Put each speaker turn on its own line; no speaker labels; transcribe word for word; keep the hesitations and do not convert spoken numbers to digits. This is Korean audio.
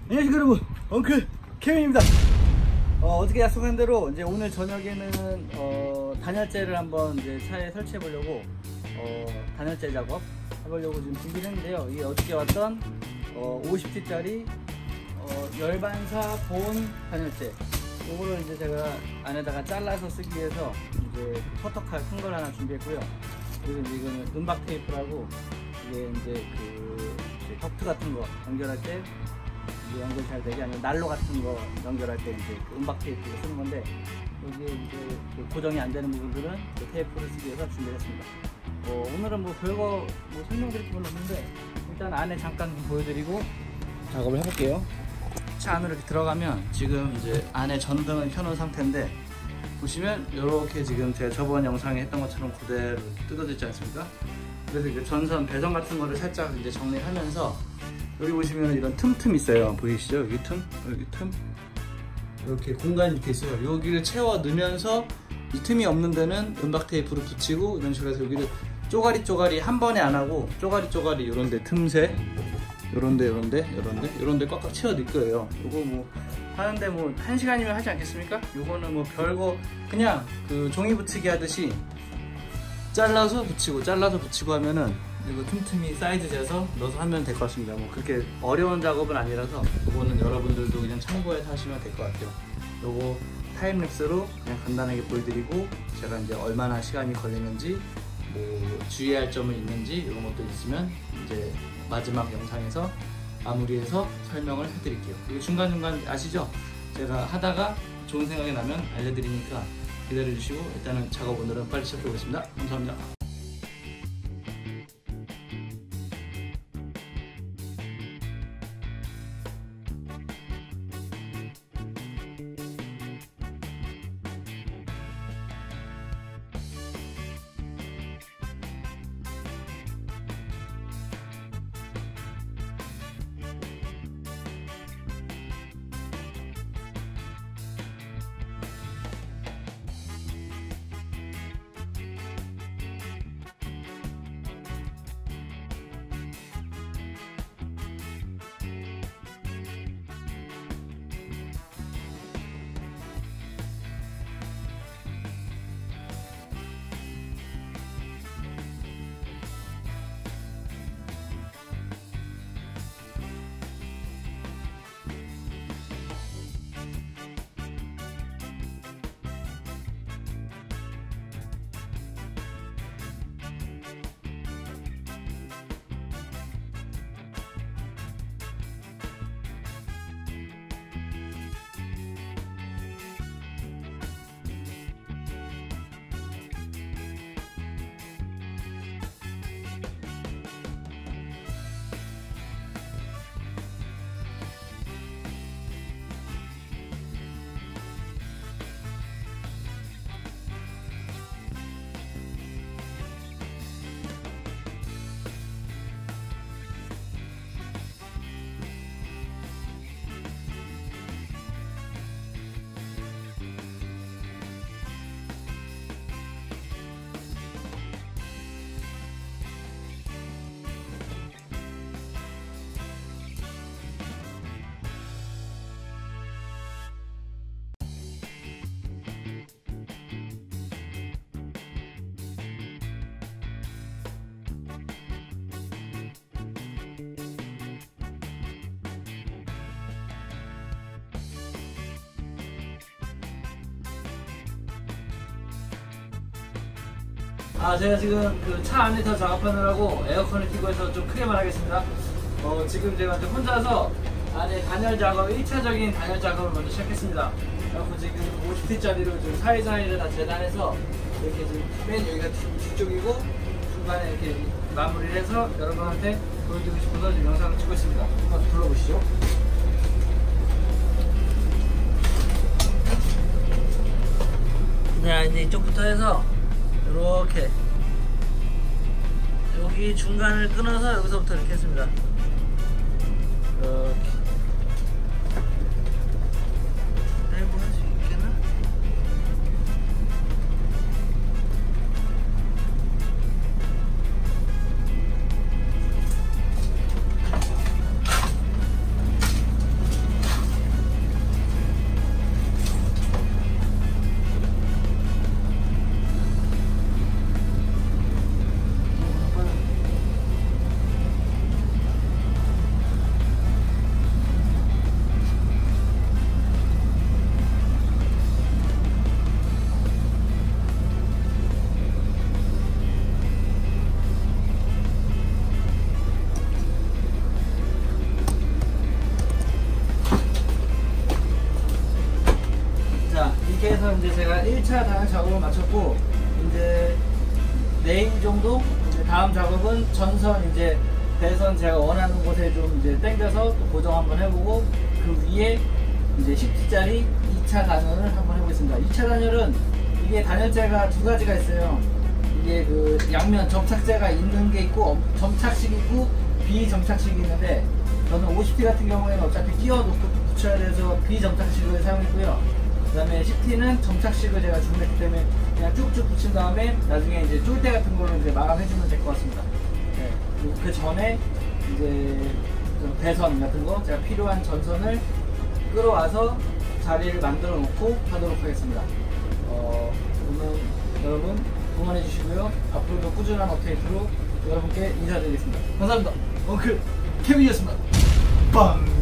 안녕하십니까 여러분, 엉클 케빈입니다. 어, 어떻게 약속한 대로 이제 오늘 저녁에는 어, 단열재를 한번 이제 차에 설치해 보려고 어, 단열재 작업 해보려고 지금 준비를 했는데요. 이게 어저께 왔던 어, 오십 티짜리 어, 열반사 본 단열재, 이거를 이제 제가 안에다가 잘라서 쓰기 위해서 이제 퍼터칼 큰 걸 하나 준비했고요. 그리고 이제 이거는 은박 테이프라고, 이게 이제 그 덕트 같은 거 연결할 때 연결 잘 되게, 아니면 난로 같은 거 연결할 때 이제 그 은박 테이프를 쓰는 건데, 여기 이제 그 고정이 안 되는 부분들은 그 테이프를 쓰기 위해서 준비했습니다. 어, 오늘은 뭐 별거 뭐 설명드릴 게 별로 없는데, 일단 안에 잠깐 좀 보여드리고 작업을 해볼게요. 차 안으로 이렇게 들어가면 지금 이제 안에 전등을 켜놓은 상태인데, 보시면 이렇게 지금 제가 저번 영상에 했던 것처럼 그대로 뜯어져 있지 않습니까? 그래서 이제 전선 배선 같은 거를 살짝 이제 정리하면서, 여기 보시면 이런 틈틈 있어요. 보이시죠? 여기 틈, 여기 틈, 이렇게 공간이 이렇게 있어요. 여기를 채워 넣으면서 이 틈이 없는 데는 은박 테이프로 붙이고, 이런 식으로 해서 여기를 쪼가리 쪼가리 한 번에 안 하고 쪼가리 쪼가리 요런데 틈새, 요런데 요런데 요런데 요런데 꽉꽉 채워 넣을 거예요. 요거 뭐 하는데 뭐 한 시간이면 하지 않겠습니까? 요거는 뭐 별거, 그냥 그 종이 붙이기 하듯이 잘라서 붙이고 잘라서 붙이고 하면은 이거 틈틈이 사이즈 재서 넣어서 하면 될 것 같습니다. 뭐 그렇게 어려운 작업은 아니라서 이거는 여러분들도 그냥 참고해서 하시면 될 것 같아요. 요거 타임랩스로 그냥 간단하게 보여드리고, 제가 이제 얼마나 시간이 걸리는지, 뭐 주의할 점은 있는지 이런 것도 있으면 이제 마지막 영상에서 마무리해서 설명을 해드릴게요. 그리고 중간중간 아시죠? 제가 하다가 좋은 생각이 나면 알려드리니까 기다려주시고, 일단은 작업 오늘은 빨리 시작해보겠습니다. 감사합니다. 아, 제가 지금 그 차 안에서 작업하느라고 에어컨을 켜고 해서 좀 크게 말하겠습니다. 어, 지금 제가 이제 혼자서 안에 단열 작업, 일 차적인 단열 작업을 먼저 시작했습니다. 그래서 지금 오십 티짜리로 지금 사이사이를 다 재단해서 이렇게 지금 맨 여기가 뒤쪽이고 중간에 이렇게 마무리를 해서 여러분한테 보여드리고 싶어서 지금 영상을 찍고 있습니다. 한번 둘러보시죠. 자, 이제 이쪽부터 해서 이렇게 여기 중간을 끊어서 여기서부터 이렇게 했습니다. 이렇게 내고 할 수 있겠나? 지금 이제 제가 일 차 단열 작업을 마쳤고, 이제 내일 정도 이제 다음 작업은 전선 이제 배선 제가 원하는 곳에 좀 이제 당겨서 또 고정 한번 해보고, 그 위에 이제 십 티짜리 이 차 단열을 한번 해보겠습니다. 이 차 단열은 이게 단열재가 두 가지가 있어요. 이게 그 양면 점착재가 있는 게 있고 점착식이 있고 비점착식이 있는데, 저는 오십 티 같은 경우에는 어차피 끼워 놓고 붙여야 돼서 비점착식을 사용했고요. 그 다음에 십 티는 점착식을 제가 준비했기 때문에 그냥 쭉쭉 붙인 다음에 나중에 이제 쫄대 같은 걸로 이제 마감해주면 될 것 같습니다. 네. 그리고 그 전에 이제 배선 같은 거 제가 필요한 전선을 끌어와서 자리를 만들어 놓고 하도록 하겠습니다. 어, 오늘 여러분 응원해 주시고요. 앞으로도 꾸준한 업데이트로 여러분께 인사드리겠습니다. 감사합니다. 엉클 케빈이었습니다. 빵!